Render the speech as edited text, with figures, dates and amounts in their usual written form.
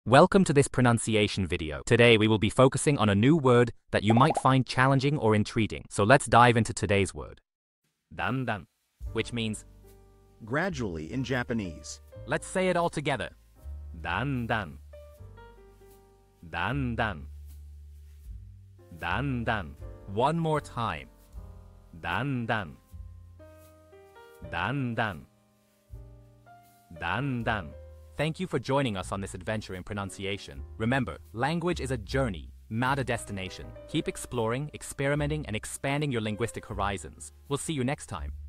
Welcome to this pronunciation video. Today we will be focusing on a new word that you might find challenging or intriguing. So let's dive into today's word. dandan, which means gradually in Japanese. let's say it all together. dandan. dandan. dandan. One more time. dandan. dandan. dandan. Thank you for joining us on this adventure in pronunciation. Remember, language is a journey, not a destination. Keep exploring, experimenting, and expanding your linguistic horizons. We'll see you next time.